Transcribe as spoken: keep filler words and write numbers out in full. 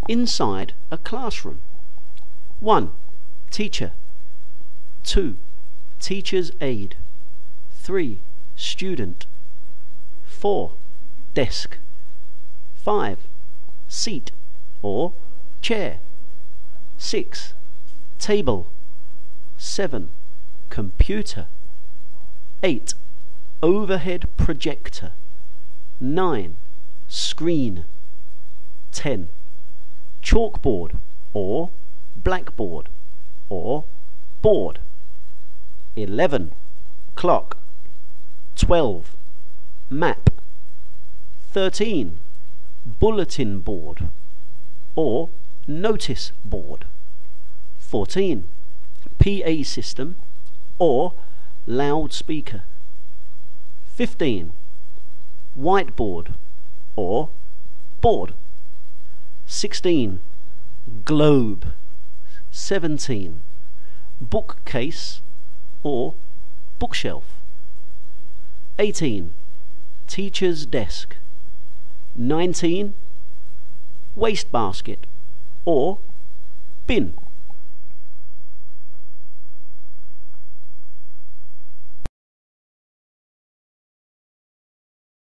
inside a classroom? one. Teacher. two. Teacher's aide. three. Student. four. Desk. five. Seat or chair. six. Table. seven. Computer. eight. Overhead projector. nine. Screen. ten. Chalkboard or blackboard or board. eleven. Clock. twelve. Map. thirteen. Bulletin board or notice board. fourteen. P A system or loudspeaker. fifteen. Whiteboard or board. sixteen. Globe. seventeen. Bookcase or bookshelf. eighteen. Teacher's desk. nineteen. Wastebasket or bin.